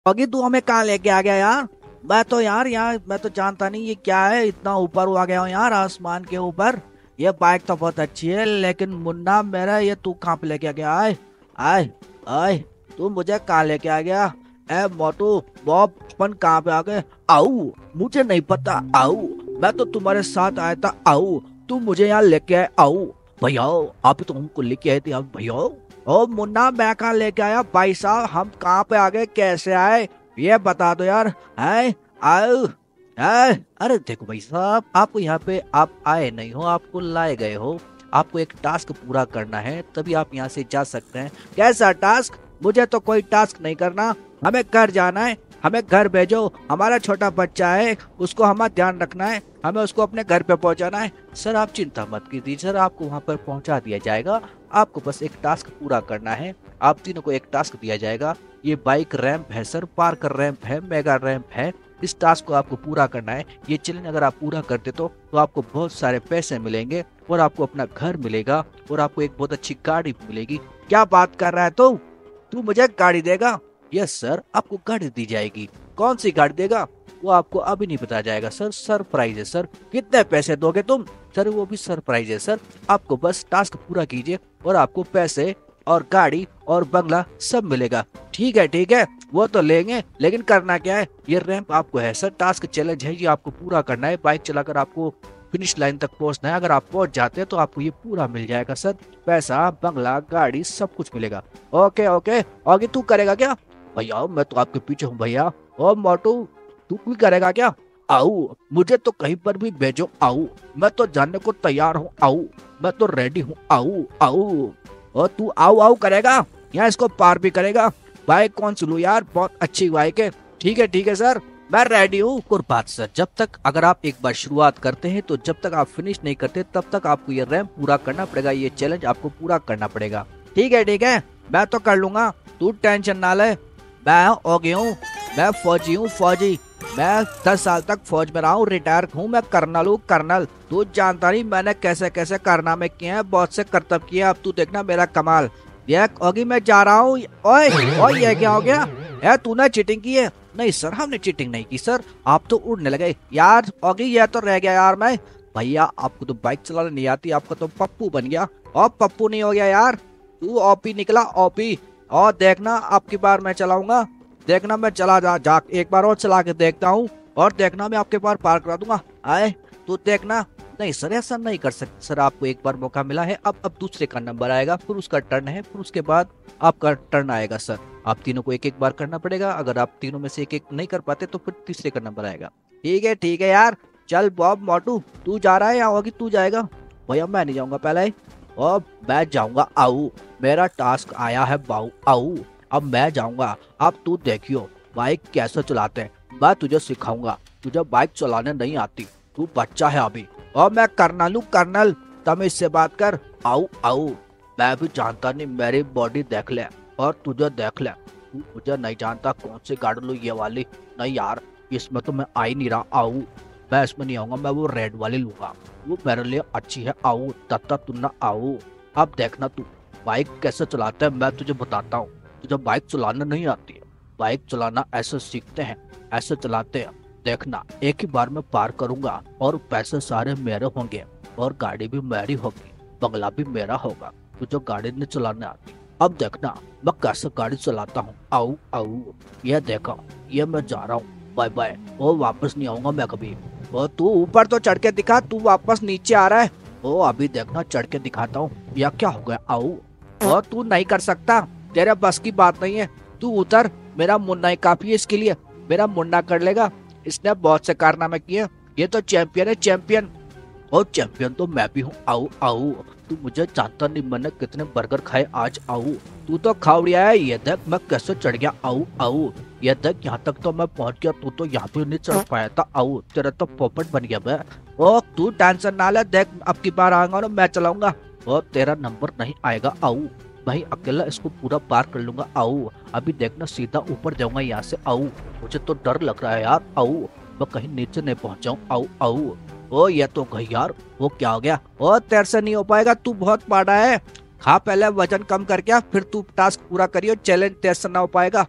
अगी तू हमें कहाँ लेके आ गया यार। मैं तो यार यहाँ मैं तो जानता नहीं ये क्या है, इतना ऊपर आ गया हूँ यार आसमान के ऊपर। ये बाइक तो बहुत अच्छी है लेकिन मुन्ना मेरा ये तू कहाँ पे लेके आ गया। आए आए आए, तू मुझे कहाँ लेके आ गया। ए मोटू बॉब अपन कहाँ पे आ गए। आओ मुझे नहीं पता। आओ मैं तो तुम्हारे साथ आया था। आओ तू मुझे यहाँ लेके आए। आओ भैया आप तो हमको लेके आए थे आप भैया। ओ मुन्ना मैं कहाँ लेके आया भाई साहब, हम कहाँ पे आ गए कैसे आए ये बता दो यार। है आओ है। अरे देखो भाई साहब, आपको यहाँ पे आप आए नहीं हो, आपको लाए गए हो। आपको एक टास्क पूरा करना है तभी आप यहाँ से जा सकते हैं। कैसा टास्क? मुझे तो कोई टास्क नहीं करना, हमें घर जाना है। हमें घर भेजो, हमारा छोटा बच्चा है उसको हमारा ध्यान रखना है, हमें उसको अपने घर पे पहुंचाना है। सर आप चिंता मत कीजिए सर, आपको वहां पर पहुंचा दिया जाएगा। आपको बस एक टास्क पूरा करना है। आप तीनों को एक टास्क दिया जाएगा। ये बाइक रैंप है सर, पार्कर रैंप है, मेगा रैंप है। इस टास्क को आपको पूरा करना है। ये चैलेंज अगर आप पूरा करते तो आपको बहुत सारे पैसे मिलेंगे और आपको अपना घर मिलेगा और आपको एक बहुत अच्छी गाड़ी मिलेगी। क्या बात कर रहा है तू मुझे गाड़ी देगा? यस सर, आपको गाड़ी दी जाएगी। कौन सी गाड़ी देगा वो आपको अभी नहीं बताया जाएगा सर, सरप्राइज है सर। कितने पैसे दोगे तुम? सर वो भी सरप्राइज है सर, आपको बस टास्क पूरा कीजिए और आपको पैसे और गाड़ी और बंगला सब मिलेगा। ठीक है वो तो लेंगे, लेकिन करना क्या है? ये रैंप आपको है सर, टास्क चैलेंज है, ये आपको पूरा करना है। बाइक चलाकर आपको फिनिश लाइन तक पहुंचना है। अगर आप पहुंच जाते हैं तो आपको ये पूरा मिल जाएगा सर, पैसा बंगला गाड़ी सब कुछ मिलेगा। ओके ओके, आगे तू करेगा क्या? भैया मैं तो आपके पीछे हूँ भैया। ओ मोटू तू भी करेगा क्या? आओ मुझे तो कहीं पर भी भेजो। आओ मैं तो जाने को तैयार हूँ। आओ मैं तो रेडी हूँ। आओ आओ। और तू आओ आओ करेगा या इसको पार भी करेगा? बाइक कौन सी लूं यार, बहुत अच्छी बाइक है। ठीक है सर, मैं रेडी हूँ। और बात सर, जब तक अगर आप एक बार शुरुआत करते हैं तो जब तक आप फिनिश नहीं करते तब तक आपको ये रैंप पूरा करना पड़ेगा, ये चैलेंज आपको पूरा करना पड़ेगा। ठीक है मैं तो कर लूंगा, तू टेंशन ना ले। मैं हो गया हूँ, मैं फौजी हूँ फौजी। मैं 10 साल तक फौज में रहा हूँ, रिटायर हूँ, मैं कर्नल हूँ कर्नल। तू जानता नहीं मैंने कैसे कैसे कारनामे किए हैं, बहुत से करतब किए। अब तू देखना मेरा कमाल। देख ओगी मैं जा रहा हूँ। ओए ओए ये क्या हो गया? है तूने चीटिंग की है? नहीं सर हमने चीटिंग नहीं की सर, आप तो उड़ने लगे यार। ओगी ये तो रह गया यार मैं। भैया आपको तो बाइक चलाना नहीं आती, आपका तो पप्पू बन गया। और पप्पू नहीं हो गया यार, तू ओपी निकला ओपी। और देखना आपकी बार मैं चलाऊंगा, देखना मैं चला जा एक बार और चला के देखता हूँ और देखना मैं आपके पार पार करा दूंगा। आए तू देखना। नहीं सर ऐसा नहीं कर सकते सर, आपको एक बार मौका मिला है, अब दूसरे का नंबर आएगा, फिर उसका टर्न है, फिर उसके बाद आपका टर्न आएगा सर। आप तीनों को एक एक बार करना पड़ेगा, अगर आप तीनों में से एक एक नहीं कर पाते तो फिर तीसरे का नंबर आएगा। ठीक है यार। चल बॉब मोटू तू जा रहा है या होगी तू जाएगा? भैया मैं नहीं जाऊंगा पहले, और मैं जाऊंगा। आओ मेरा टास्क आया है बाऊ। आओ अब मैं जाऊंगा। अब तू देखियो बाइक कैसे चलाते हैं, मैं तुझे सिखाऊंगा। तुझे बाइक चलाने नहीं आती, तू बच्चा है अभी। और मैं कर्नल हूँ कर्नल, तमीज से बात कर। आओ आओ, मैं भी जानता नहीं, मेरी बॉडी देख ले और तुझे देख ले। तू मुझे नहीं जानता कौन सी गाड़ी लूं, ये वाली? नहीं यार इसमें तो मैं आ ही नहीं रहा। आओ मैं इसमें नहीं आऊंगा, मैं वो रेड वाली लूंगा, वो मेरे लिए अच्छी है। आओ तत्ता तुन्ना आओ। अब देखना तू बाइक कैसे चलाते हैं, मैं तुझे बताता हूँ। तुझे बाइक चलाना नहीं आती है, बाइक चलाना ऐसे सीखते हैं, ऐसे चलाते हैं। देखना एक ही बार में पार करूंगा और पैसे सारे मेरे होंगे और गाड़ी भी मेरी होगी, बंगला भी मेरा होगा। तुझे गाड़ी नहीं चलाने आती, अब देखना मैं कैसे गाड़ी चलाता हूँ। आओ आओ ये देखो, ये मैं जा रहा हूँ, बाय बाय। और वापस नहीं आऊंगा मैं कभी। और तू ऊपर तो चढ़ के दिखा, तू वापस नीचे आ रहा है। ओ अभी देखना चढ़ के दिखाता हूँ, या क्या हो गया? आओ। और तू नहीं कर सकता, तेरे बस की बात नहीं है, तू उतर। मेरा मुन्ना ही काफी है इसके लिए, मेरा मुन्ना कर लेगा, इसने बहुत से कारनामे किए। ये तो चैंपियन है चैंपियन, और चैंपियन तो मैं भी हूँ। आओ आओ, तू मुझे जानता नहीं मैंने कितने बर्गर खाए आज। आओ तू तो खावड़िया है, ये देख मैं कैसे चढ़ गया। आओ आओ ये देख यहाँ तक तो मैं पहुँच गया, तू तो यहाँ पे नहीं चढ़ पाया था। आओ तेरा तो पोपट बन गया मैं। ओ तू टेंशन ना ले, देख अब की बार आऊंगा ना मैं चलाऊंगा और तेरा नंबर नहीं आएगा। आओ भाई अकेला इसको पूरा पार कर लूंगा। आओ अभी देखना सीधा ऊपर जाऊंगा यहाँ से। आओ मुझे तो डर लग रहा है यार। आओ मैं कहीं नीचे नहीं पहुंच जाऊं। आओ आओ। ओ ये तो गई यार, वो क्या हो गया? ओ तेरे से नहीं हो पाएगा, तू बहुत पाड़ा है। खा पहले वजन कम करके फिर तू टास्क पूरा करियो, चैलेंज तेरे से ना हो पाएगा।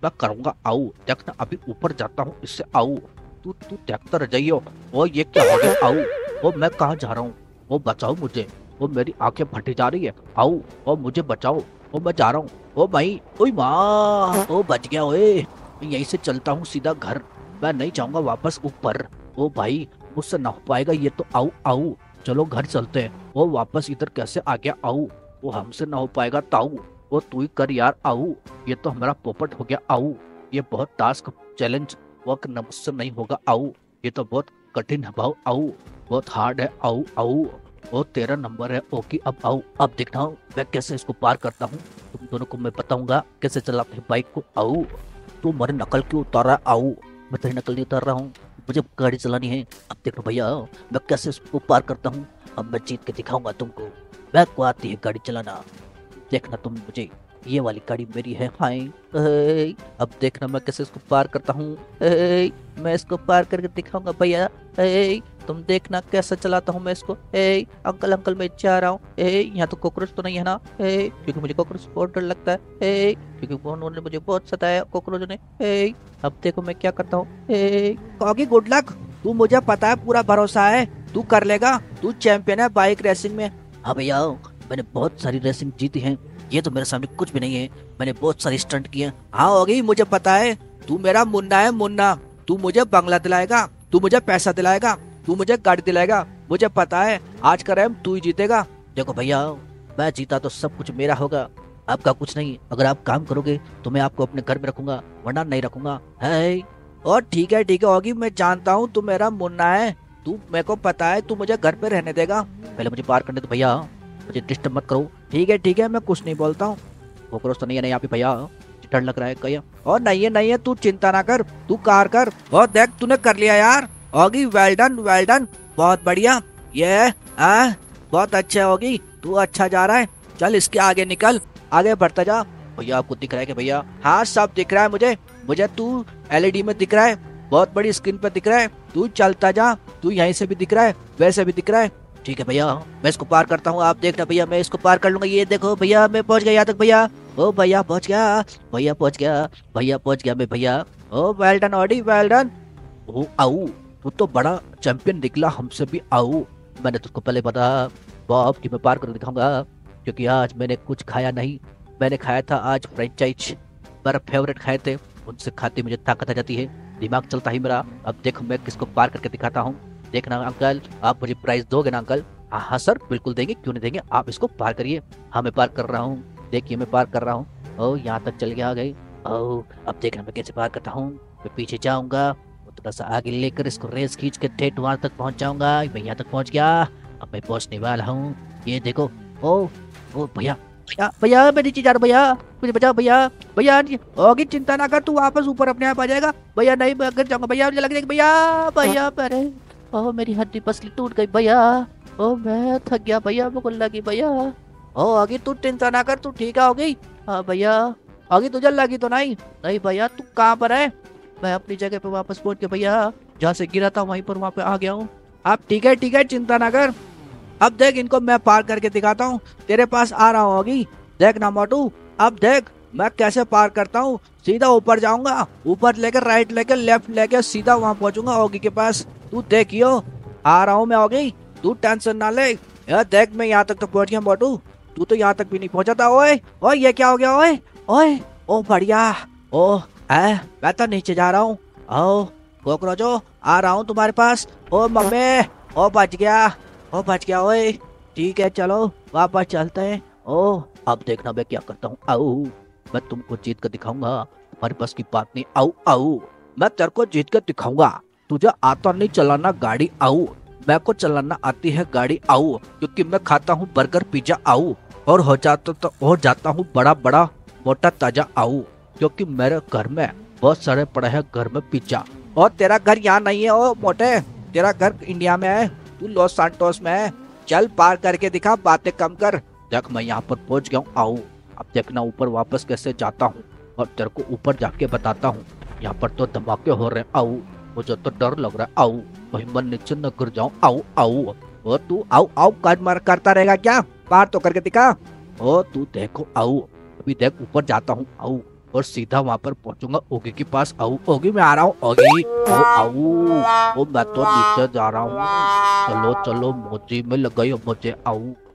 मैं करूंगा आऊ। देखना अभी ऊपर जाता हूँ इससे आऊ। तू तू देखता रह जाइयो। ओ ये क्या हो गया आऊ। ओ मैं कहाँ जा रहा हूँ। ओ बचाओ मुझे। ओ मेरी आंखें फटी जा रही है आऊ। ओ मुझे बचाओ। ओ मैं जा रहा हूँ। ओ भाई ओए माँ। ओ बच गया ओए। मैं यहीं से चलता हूँ सीधा घर। मैं नहीं जाऊंगा वापस ऊपर। ओ भाई मुझसे ना हो पाएगा ये तो आऊ आऊ। चलो घर चलते हैं। वो वापस इधर कैसे आ गया आऊ। वो हमसे ना हो पाएगा ताऊ। वो तू ही कर यार आऊ। ये तो हमारा पोपट हो गया आऊ। ये बहुत टास्क चैलेंज वर्क मुझसे नहीं होगा आऊ। ये तो बहुत कठिन है भाऊ आऊ। बहुत हार्ड है आऊ आऊ। वो 13 नंबर है ओके अब आऊ। अब देखना हूँ मैं कैसे इसको पार करता हूँ। तुम दोनों को मैं बताऊंगा कैसे चलाते हैं बाइक को आऊ। तू मेरी नकल क्यों उतार रहा है आऊ। मैं तेरी नकल नहीं उतार रहा हूँ। मुझे गाड़ी चलानी है। अब देखो भैया मैं कैसे इसको पार करता हूँ। अब मैं जीत के दिखाऊंगा तुमको। मैं को आती है गाड़ी चलाना। देखना तुम मुझे। ये वाली गाड़ी मेरी है हाय। अब देखना मैं कैसे इसको पार करता हूँ। मैं इसको पार करके दिखाऊंगा भैया। तुम देखना कैसे चलाता हूँ मैं इसको। अंकल अंकल मैं जा रहा हूँ। यहाँ तो कॉकरोच तो नहीं है ना। क्योंकि मुझे कॉकरोच बहुत डर लगता है। क्योंकि उन्होंने मुझे बहुत सताया कॉकरोच ने। अब देखो मैं क्या करता हूँ। Cocky good luck. तू मुझे पता है पूरा भरोसा है तू कर लेगा। तू चैंपियन है बाइक रेसिंग में। हाँ भैया मैंने बहुत सारी रेसिंग जीती है। ये तो मेरे सामने कुछ भी नहीं है। मैंने बहुत सारी स्टंट किए। हाँ होगी मुझे पता है। तू मेरा मुन्ना है मुन्ना। तू मुझे बंगला दिलाएगा। तू मुझे पैसा दिलाएगा। तू मुझे गाड़ी दिलाएगा। मुझे पता है आज का रैम तू ही जीतेगा। देखो भैया मैं जीता तो सब कुछ मेरा होगा आपका कुछ नहीं। अगर आप काम करोगे तो मैं आपको अपने घर में रखूंगा वरना नहीं रखूंगा है। और ठीक है होगी मैं जानता हूँ तू मेरा मुन्ना है। तू मेरे को पता है तू मुझे घर पे रहने देगा। पहले मुझे पार करने दो भैया। मुझे डिस्टर्ब मत करो। ठीक है मैं कुछ नहीं बोलता हूँ। कॉकरोच तो नहीं है ना यहाँ पे भैया। डर लग रहा है कहीं। और नहीं है तू चिंता ना कर। तू कार कर। और देख तूने कर लिया यार। होगी वेल डन बहुत बढ़िया। ये बहुत अच्छा होगी। तू अच्छा जा रहा है। चल इसके आगे निकल। आगे बढ़ता जा। भैया आपको दिख रहा है कि भैया। हाँ सब दिख रहा है मुझे तू एलईडी में दिख रहा है। बहुत बड़ी स्क्रीन पर दिख रहा है। तू चलता जा। तू यहीं से भी दिख रहा है वैसे भी दिख रहा है। ठीक है भैया मैं इसको पार करता हूँ। आप देखना भैया मैं इसको पार कर लूंगा। ये देखो भैया मैं पहुंच गया यहाँ तक भैया। ओ भैया पहुंच गया। भैया पहुंच गया मैं भैया। Oh well done Audi well done. Oh आऊ तू तो बड़ा चैंपियन निकला हमसे भी आऊ। मैंने तुझको पहले पता बाप कि मैं पार कर दिखाऊंगा। क्योंकि आज मैंने कुछ खाया नहीं। मैंने खाया था आज फ्रेंचाइज मेरा फेवरेट खाए थे। उनसे खाते मुझे ताकत आ जाती है। दिमाग चलता ही मेरा। अब देखो मैं किसको पार करके दिखाता हूँ। देखना अंकल आप मुझे प्राइस दोगे ना अंकल। हाँ सर बिल्कुल देंगे क्यों नहीं देंगे। आप इसको पार करिए। हाँ मैं पार कर रहा हूँ। देखिए मैं पार कर रहा हूँ। ओ यहाँ तक चल गया आ गई। ओ अब देखना मैं कैसे पार करता हूँ। मैं पीछे जाऊंगा थोड़ा सा आगे लेकर इसको रेस खींच के ठेठ वहां तक पहुंच जाऊंगा। मैं यहाँ तक पहुंच गया। अब मैं पहुंचने वाला हूँ। ये देखो ओ भैया भैया मैं नीचे जा रहा हूँ भैया। मुझे बचाओ भैया होगी चिंता ना कर। तू वापस ऊपर अपने आप आ जाएगा भैया। नहीं मैं गिर जाऊंगा भैया। मुझे लग जाएगा भैया अरे ओ मेरी हड्डी पसली टूट गई भैया। ओ मैं थक गया भैया मुझको लगी भैया। ओ आगे तू चिंता ना कर। तू ठीक है होगी। हाँ भैया आगे तुझे लगी तो नहीं भैया। तू कहाँ पर है। मैं अपनी जगह पे वापस पहुंच गया भैया। जहाँ से गिरा था वहीं पर वहाँ पे आ गया हूँ। अब ठीक है चिंता ना कर। अब देख इनको मैं पार करके दिखाता हूँ। तेरे पास आ रहा हूँ होगी। देख ना मोटू अब देख मैं कैसे पार करता हूँ। सीधा ऊपर जाऊंगा ऊपर लेकर राइट लेकर लेफ्ट लेकर सीधा वहाँ पहुंचूंगा होगी के पास। तू देखियो आ रहा हूँ मैं होगी। तू टेंशन ना ले। यार देख मैं यहाँ तक तो पहुंच गया मोटू। तू तो यहाँ तक भी नहीं पहुंचा था। ओए ये क्या हो गया ओए ओ बढ़िया। मैं तो नीचे जा रहा हूँ। ओ कॉकरोचो आ रहा हूँ तुम्हारे पास। ओ मम्मी ओ बच गया ओए। ठीक है चलो वापस चलते हैं। ओ अब देखना मैं क्या करता हूँ आऊ। मैं तुमको जीत कर दिखाऊंगा। तुम्हारे पास की बात नहीं आऊ। मैं तेरे को जीत कर दिखाऊंगा। तुझे आता नहीं चलाना गाड़ी आऊ। मैं को चलाना आती है गाड़ी आऊ। क्योंकि मैं खाता हूँ बर्गर पिज्जा आऊ। और हो जाता हूँ बड़ा मोटा ताजा आऊ। क्योंकि मेरे घर में बहुत सारे पड़े हैं घर में पिज्जा। और तेरा घर यहाँ नहीं है ओ मोटे। तेरा घर इंडिया में है। तू लॉस सैंटोस में है। चल पार करके दिखा बातें कम कर। देख मैं यहाँ पर पहुंच गया हूँ आऊ। अब देखना ऊपर वापस कैसे जाता हूँ और तेरे को ऊपर जाके बताता हूँ। यहाँ पर तो धमाके हो रहे हैं आऊ। मुझे तो डर लग रहा है आऊ। वही मन नीचे न गिर जाऊँ आऊ। और तू आऊ करता रहेगा क्या। पार तो करके दिखा। ओ तू देखो आऊ। अभी देख ऊपर जाता हूँ आऊ। और सीधा वहां पर पहुंचूंगा ओगी के पास। आओ ओगी, मैं आ रहा हूँ ओगी। ओ आओ, ओ मैं तो नीचे जा रहा हूँ। चलो चलो, मोजी में लग गई मुझे। आओ